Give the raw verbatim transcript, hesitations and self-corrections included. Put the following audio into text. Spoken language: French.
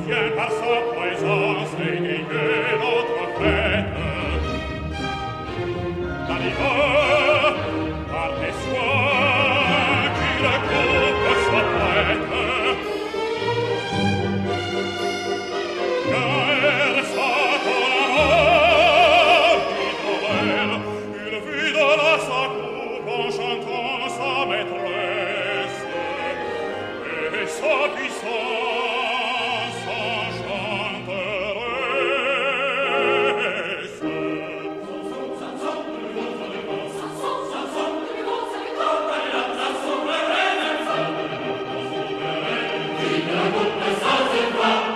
Tiens par sa présence et dégueu notre fête. D'animaux, par les soins qui le couple soit prête. Car sa colère, il vit de la sa coupe en chantant sa maîtresse et sa puissance. Sans